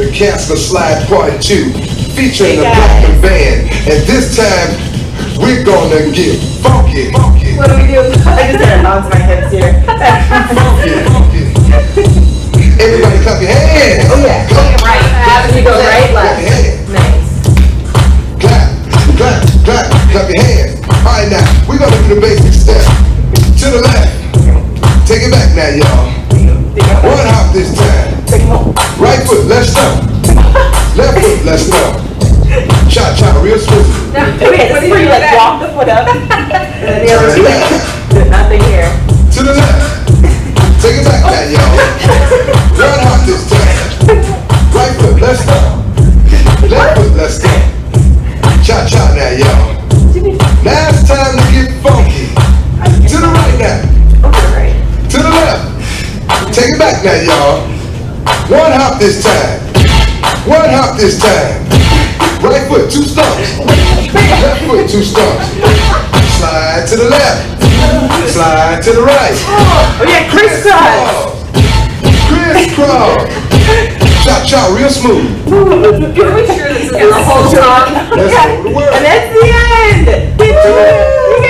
the Casper Slide Part 2, featuring the Black Band. And this time, we're gonna get funky. What do we do? I just had to bounce my hips here. Funky. Everybody clap your hands. Oh yeah. Clap. Right. After you go right, left. Nice. Clap your hands. All right, now we're gonna do the basic step. To the left. Take it back now, y'all. One hop this time. Right foot, let's stomp. Left foot, let's stomp. Cha-cha, real smooth. Okay, so you like walk the foot up, and then the other two. Nothing here. To the left. Take it back now, y'all. One hop this time. Right foot, let's stomp. Left foot, let's stomp. Cha-cha now, y'all. Now it's time to get funky. To the right now. Okay, right. To the left. Take it back now, y'all. One hop this time. One hop this time. Right foot, 2 stumps. Left foot, 2 stumps. Slide to the left. Slide to the right. Oh yeah, crisscross. Crisscross. Cha-cha, real smooth. Are we sure this is the whole song? Let's go to work. And that's the end.